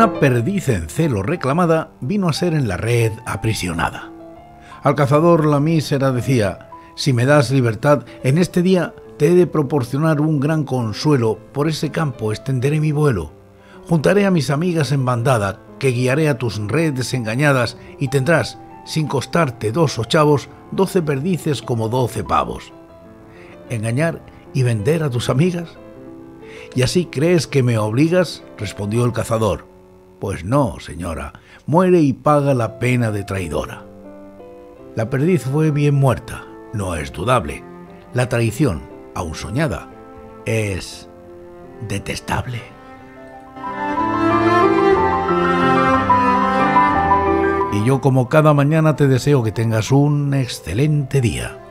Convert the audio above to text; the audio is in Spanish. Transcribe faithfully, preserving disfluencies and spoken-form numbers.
Una perdiz en celo reclamada vino a ser en la red aprisionada. Al cazador la mísera decía: si me das libertad, en este día te he de proporcionar un gran consuelo, por ese campo extenderé mi vuelo. Juntaré a mis amigas en bandada, que guiaré a tus redes engañadas, y tendrás, sin costarte dos ochavos, doce perdices como doce pavos. ¿Engañar y vender a tus amigas? ¿Y así crees que me obligas?, respondió el cazador. Pues no, señora, muere y paga la pena de traidora. La perdiz fue bien muerta, no es dudable. La traición, aun soñada, es detestable. Y yo, como cada mañana, te deseo que tengas un excelente día.